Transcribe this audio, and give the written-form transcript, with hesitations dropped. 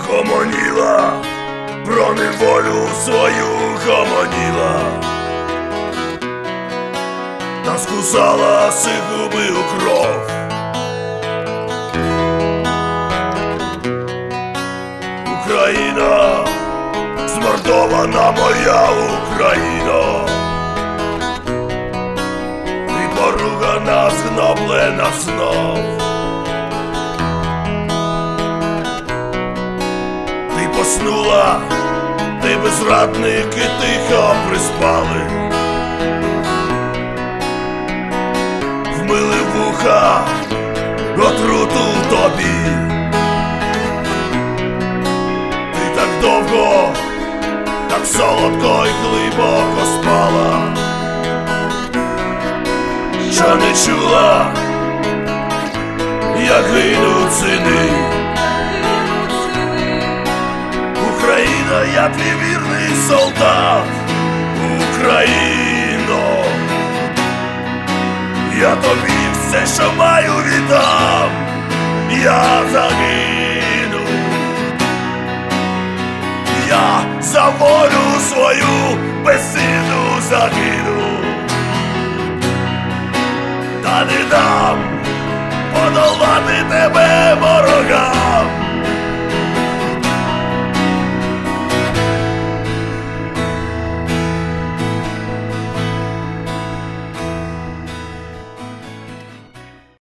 Гомоніла, про неволю свою гомоніла, та скусала си губи у кров. Україна, змордована моя Україна, ти поругана, згноблена знов. Ти поснула, ти безрадники тихо приспали, вмили вуха отруту тобі. Ти так довго, так солодко й глибоко спала, що не чула, як гинуть сини. Україна, я твій вірний солдат, Україно, я тобі все, що маю, віддам, я загину, я за волю свою безсильну загину, та не дам подолати тебе.